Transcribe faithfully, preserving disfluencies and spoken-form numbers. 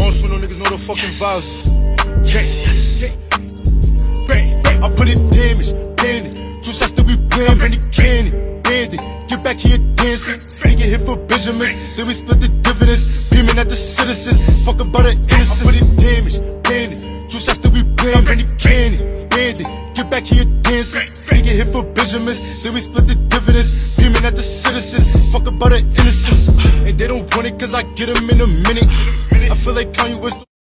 All swing, no niggas know the fucking vibes. Gang, gang, bang, bang. I put it damage, damage. Two shots to be playing, man, the candy, bandit. Get back here dancing. Nigga hit for Benjamin, then we split the dividends. Beaming at the citizens, fuck about the innocence. I put it damage, bandit. Two shots to be playing, man, the candy, bandit. Get back here dancing. Nigga hit for Benjamin, then we split the dividends. Beaming at the citizens, fuck about the innocence. And they don't want it cause I get them in a minute. I feel like Kanye West.